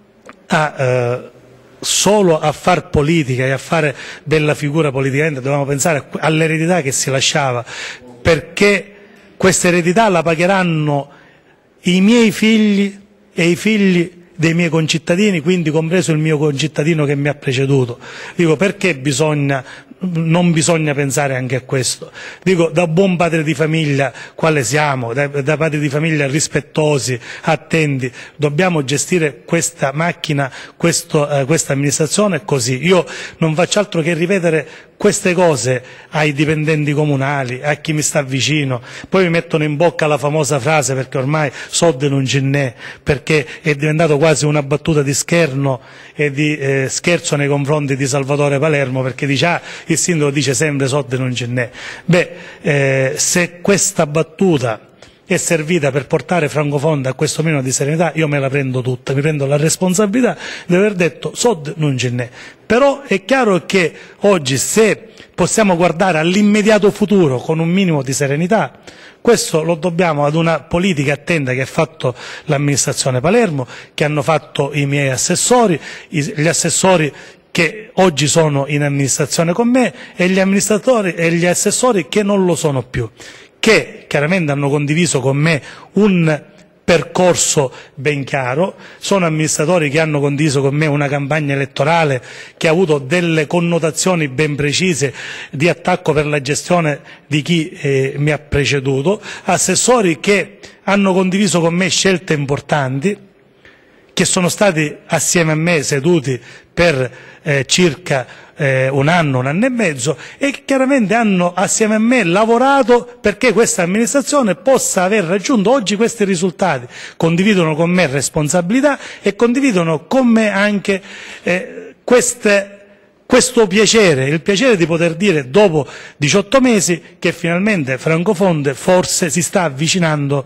a eh, solo a far politica e a fare della figura politicamente, dobbiamo pensare all'eredità che si lasciava, perché questa eredità la pagheranno i miei figli e i figli dei miei concittadini, quindi compreso il mio concittadino che mi ha preceduto. Dico, perché bisogna, non bisogna pensare anche a questo? Dico, da buon padre di famiglia quale siamo, da, da padri di famiglia rispettosi, attenti, dobbiamo gestire questa macchina, questo, eh, questa amministrazione così. Io non faccio altro che ripetere queste cose ai dipendenti comunali, a chi mi sta vicino, poi mi mettono in bocca la famosa frase, perché ormai soldi non ce n'è, perché è diventato quasi una battuta di scherno e di eh, scherzo nei confronti di Salvatore Palermo, perché dice, ah, il sindaco dice sempre soldi non ce n'è. Beh, eh, se questa battuta è servita per portare Francofonte a questo minimo di serenità, io me la prendo tutta, mi prendo la responsabilità di aver detto soldi non ce n'è. Però è chiaro che oggi, se possiamo guardare all'immediato futuro con un minimo di serenità, questo lo dobbiamo ad una politica attenta che ha fatto l'amministrazione Palermo, che hanno fatto i miei assessori, gli assessori che oggi sono in amministrazione con me e gli amministratori e gli assessori che non lo sono più, che chiaramente hanno condiviso con me un percorso ben chiaro, sono amministratori che hanno condiviso con me una campagna elettorale che ha avuto delle connotazioni ben precise di attacco per la gestione di chi eh, mi ha preceduto, assessori che hanno condiviso con me scelte importanti, che sono stati assieme a me seduti per eh, circa eh, un anno, un anno e mezzo, e che chiaramente hanno assieme a me lavorato perché questa amministrazione possa aver raggiunto oggi questi risultati. Condividono con me responsabilità e condividono con me anche eh, queste questo piacere, il piacere di poter dire dopo diciotto mesi che finalmente Francofonte forse si sta avvicinando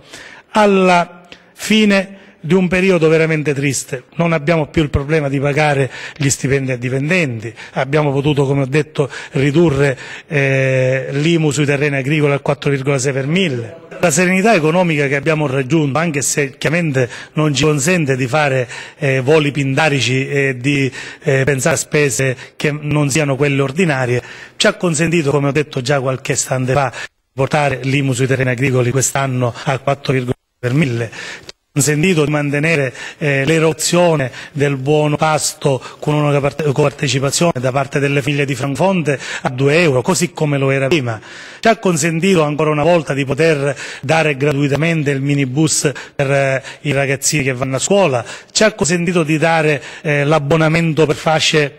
alla fine di un periodo veramente triste. Non abbiamo più il problema di pagare gli stipendi ai dipendenti, abbiamo potuto, come ho detto, ridurre eh, l'I M U sui terreni agricoli al quattro virgola sei per mille. La serenità economica che abbiamo raggiunto, anche se chiaramente non ci consente di fare eh, voli pindarici e di eh, pensare a spese che non siano quelle ordinarie, ci ha consentito, come ho detto già qualche istante fa, portare l'I M U sui terreni agricoli quest'anno al quattro virgola sei per mille. Consentito di mantenere eh, l'erogazione del buono pasto con una copartecipazione da parte delle figlie di Francofonte a due euro, così come lo era prima. Ci ha consentito ancora una volta di poter dare gratuitamente il minibus per eh, i ragazzini che vanno a scuola, ci ha consentito di dare eh, l'abbonamento per fasce,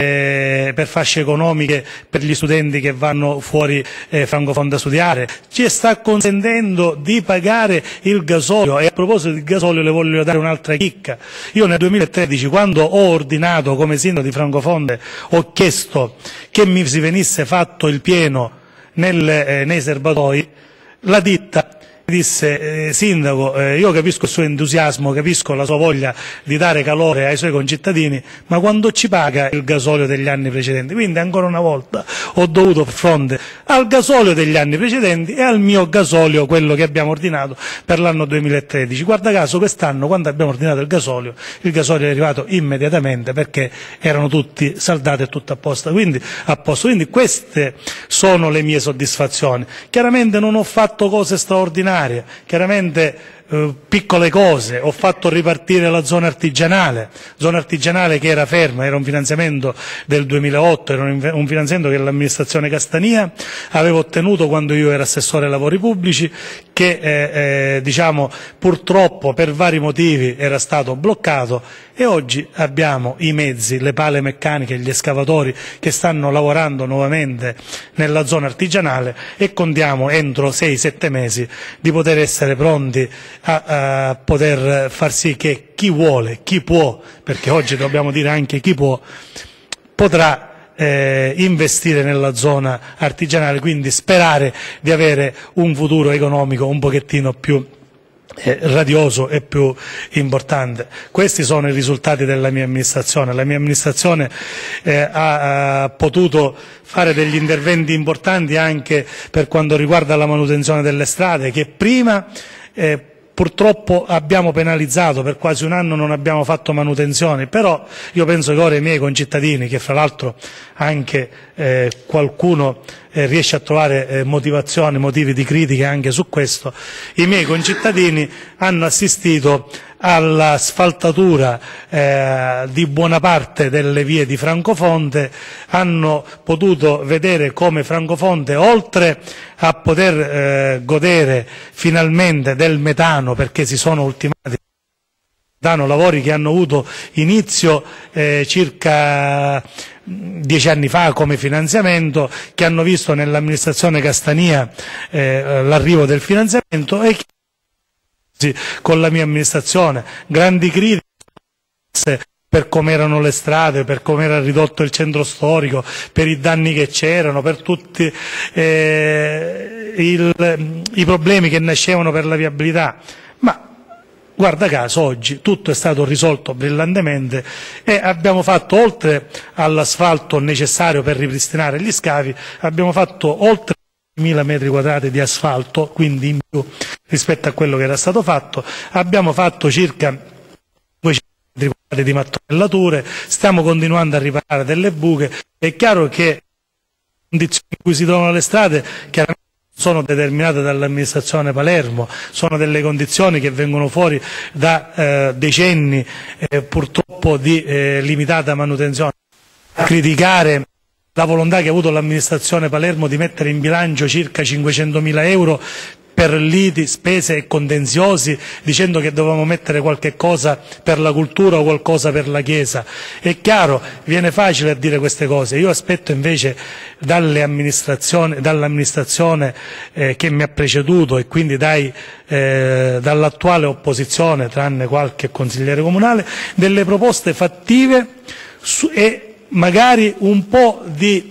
eh, per fasce economiche per gli studenti che vanno fuori eh, Francofonte a studiare, ci sta consentendo di pagare il gasolio. E a proposito di gasolio le voglio dare un'altra chicca. Io nel duemilatredici, quando ho ordinato come sindaco di Francofonte, ho chiesto che mi si venisse fatto il pieno nel, eh, nei serbatoi, la ditta disse: eh, sindaco, eh, io capisco il suo entusiasmo, capisco la sua voglia di dare calore ai suoi concittadini, ma quando ci paga il gasolio degli anni precedenti? Quindi ancora una volta ho dovuto far fronte al gasolio degli anni precedenti e al mio gasolio, quello che abbiamo ordinato per l'anno duemilatredici. Guarda caso quest'anno, quando abbiamo ordinato il gasolio, il gasolio è arrivato immediatamente perché erano tutti saldati e tutto a posto. Quindi, a posto. Quindi queste sono le mie soddisfazioni. Chiaramente non ho fatto cose straordinarie, chiaramente eh, piccole cose, ho fatto ripartire la zona artigianale, zona artigianale che era ferma, era un finanziamento del duemilaotto, era un, un finanziamento che l'amministrazione Castania aveva ottenuto quando io ero assessore ai lavori pubblici, che eh, eh, diciamo purtroppo per vari motivi era stato bloccato, e oggi abbiamo i mezzi, le pale meccaniche, gli escavatori che stanno lavorando nuovamente nella zona artigianale, e contiamo entro sei sette mesi di poter essere pronti a, a poter far sì che chi vuole, chi può, perché oggi dobbiamo dire anche chi può, potrà Eh, investire nella zona artigianale, quindi sperare di avere un futuro economico un pochettino più eh, radioso e più importante. Questi sono i risultati della mia amministrazione. La mia amministrazione eh, ha, ha potuto fare degli interventi importanti anche per quanto riguarda la manutenzione delle strade, che prima eh, purtroppo abbiamo penalizzato, per quasi un anno non abbiamo fatto manutenzione, però io penso che ora i miei concittadini, che fra l'altro anche eh, qualcuno eh, riesce a trovare eh, motivazioni, motivi di critica anche su questo, i miei concittadini hanno assistito alla sfaltatura eh, di buona parte delle vie di Francofonte, hanno potuto vedere come Francofonte, oltre a poter eh, godere finalmente del metano, perché si sono ultimati lavori che hanno avuto inizio eh, circa dieci anni fa come finanziamento, che hanno visto nell'amministrazione Castania eh, l'arrivo del finanziamento, e che con la mia amministrazione grandi critiche per come erano le strade, per come era ridotto il centro storico, per i danni che c'erano, per tutti eh, il, i problemi che nascevano per la viabilità. Ma guarda caso oggi tutto è stato risolto brillantemente e abbiamo fatto, oltre all'asfalto necessario per ripristinare gli scavi, abbiamo fatto oltre mille metri quadrati di asfalto, quindi in più rispetto a quello che era stato fatto. Abbiamo fatto circa duecento metri quadrati di mattonellature, stiamo continuando a riparare delle buche. È chiaro che le condizioni in cui si trovano le strade chiaramente sono determinate dall'amministrazione Palermo, sono delle condizioni che vengono fuori da eh, decenni eh, purtroppo di eh, limitata manutenzione. Criticare la volontà che ha avuto l'amministrazione Palermo di mettere in bilancio circa cinquecentomila euro per liti, spese e contenziosi, dicendo che dovevamo mettere qualche cosa per la cultura o qualcosa per la Chiesa. È chiaro, viene facile a dire queste cose, io aspetto invece dalle amministrazioni, dall'amministrazione eh, che mi ha preceduto e quindi dai, eh, dall'attuale opposizione, tranne qualche consigliere comunale, delle proposte fattive su, e magari un po' di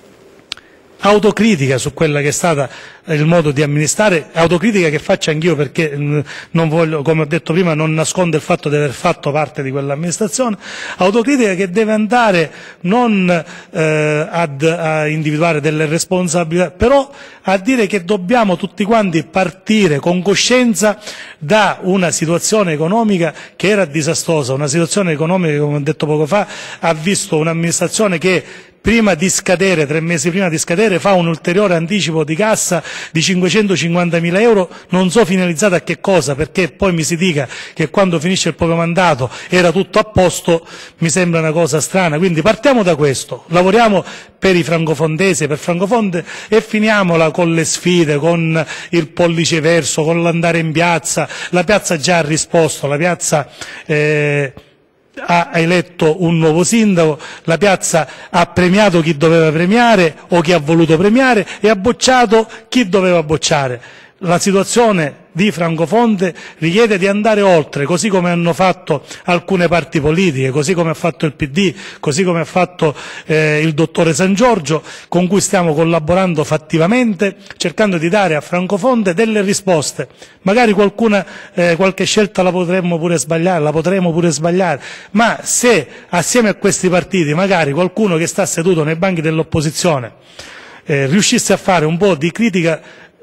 autocritica su quella che è stata il modo di amministrare, autocritica che faccio anch'io perché non voglio, come ho detto prima, non nascondo il fatto di aver fatto parte di quell'amministrazione, autocritica che deve andare non eh, ad, a individuare delle responsabilità, però a dire che dobbiamo tutti quanti partire con coscienza da una situazione economica che era disastrosa, una situazione economica che, come ho detto poco fa, ha visto un'amministrazione che prima di scadere, tre mesi prima di scadere, fa un ulteriore anticipo di cassa di cinquecentocinquantamila euro, non so finalizzato a che cosa, perché poi mi si dica che quando finisce il proprio mandato era tutto a posto, mi sembra una cosa strana. Quindi partiamo da questo, lavoriamo per i francofondesi, per Francofonte e finiamola con le sfide, con il pollice verso, con l'andare in piazza. La piazza già ha risposto, la piazza eh, ha eletto un nuovo sindaco, la piazza ha premiato chi doveva premiare o chi ha voluto premiare e ha bocciato chi doveva bocciare. La situazione di Francofonte richiede di andare oltre, così come hanno fatto alcune parti politiche, così come ha fatto il P D, così come ha fatto eh, il dottore San Giorgio, con cui stiamo collaborando fattivamente, cercando di dare a Francofonte delle risposte. Magari qualcuna, eh, qualche scelta la potremmo pure sbagliare, la potremmo pure sbagliare, ma se assieme a questi partiti magari qualcuno che sta seduto nei banchi dell'opposizione eh, riuscisse a fare un po' di critica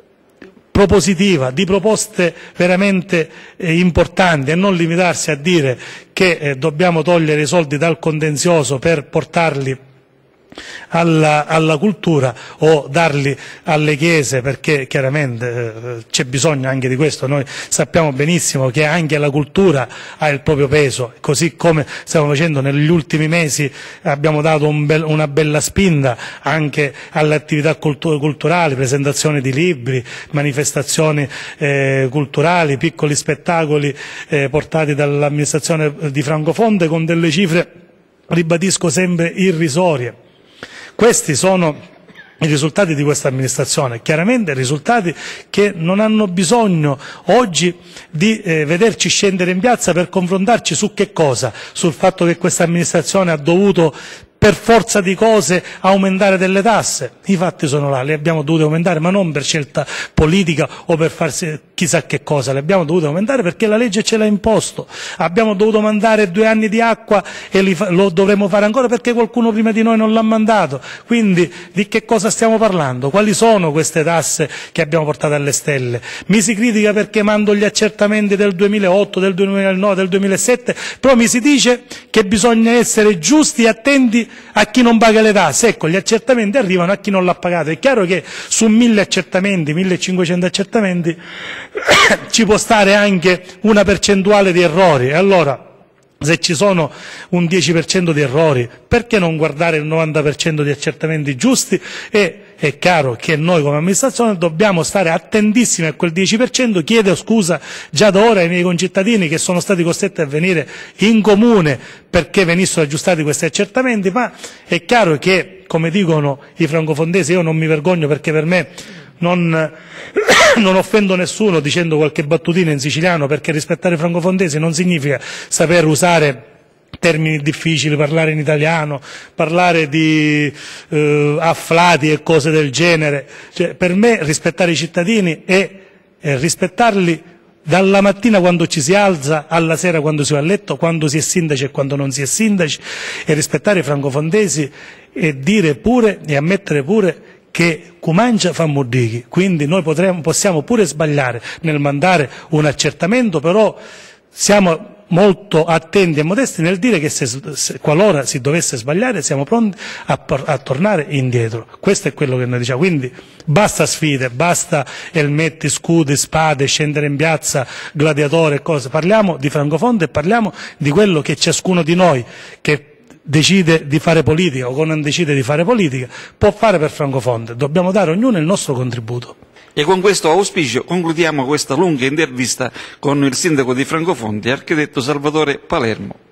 propositiva, di proposte veramente eh, importanti e non limitarsi a dire che eh, dobbiamo togliere i soldi dal contenzioso per portarli alla, alla cultura o darli alle chiese, perché chiaramente eh, c'è bisogno anche di questo. Noi sappiamo benissimo che anche la cultura ha il proprio peso, così come stiamo facendo negli ultimi mesi, abbiamo dato un bel, una bella spinta anche alle attività cultu culturali, presentazioni di libri, manifestazioni eh, culturali, piccoli spettacoli eh, portati dall'amministrazione di Francofonte con delle cifre, ribadisco, sempre irrisorie. Questi sono i risultati di questa amministrazione, chiaramente risultati che non hanno bisogno oggi di eh, vederci scendere in piazza per confrontarci su che cosa? Sul fatto che questa amministrazione ha dovuto per forza di cose aumentare delle tasse. I fatti sono là, le abbiamo dovute aumentare, ma non per scelta politica o per farsi chissà che cosa, le abbiamo dovute aumentare perché la legge ce l'ha imposto. Abbiamo dovuto mandare due anni di acqua e li fa lo dovremo fare ancora perché qualcuno prima di noi non l'ha mandato. Quindi di che cosa stiamo parlando? Quali sono queste tasse che abbiamo portato alle stelle? Mi si critica perché mando gli accertamenti del duemilaotto, del duemilanove, del duemilasette, però mi si dice che bisogna essere giusti e attenti a chi non paga le tasse. Ecco, gli accertamenti arrivano a chi non l'ha pagato. È chiaro che su mille accertamenti, millecinquecento accertamenti, ci può stare anche una percentuale di errori. E allora, se ci sono un dieci per cento di errori, perché non guardare il novanta per cento di accertamenti giusti? E è chiaro che noi come amministrazione dobbiamo stare attentissimi a quel dieci per cento. Chiedo scusa già da ora ai miei concittadini che sono stati costretti a venire in comune perché venissero aggiustati questi accertamenti, ma è chiaro che, come dicono i francofondesi, io non mi vergogno perché per me non, non offendo nessuno dicendo qualche battutina in siciliano, perché rispettare i francofondesi non significa saper usare termini difficili, parlare in italiano, parlare di eh, afflati e cose del genere. Cioè, per me rispettare i cittadini è, è rispettarli dalla mattina quando ci si alza alla sera quando si va a letto, quando si è sindaci e quando non si è sindaci, e rispettare i francofondesi e dire pure e ammettere pure che Cumancia fa Muddichi. Quindi noi potremo, possiamo pure sbagliare nel mandare un accertamento, però siamo molto attenti e modesti nel dire che se, se, qualora si dovesse sbagliare siamo pronti a, a tornare indietro. Questo è quello che noi diciamo, quindi basta sfide, basta elmetti, scudi, spade, scendere in piazza, gladiatori e cose, parliamo di Francofonte e parliamo di quello che ciascuno di noi che decide di fare politica o che non decide di fare politica può fare per Francofonte, dobbiamo dare ognuno il nostro contributo.
E con questo auspicio concludiamo questa lunga intervista con il sindaco di Francofonte, architetto Salvatore Palermo.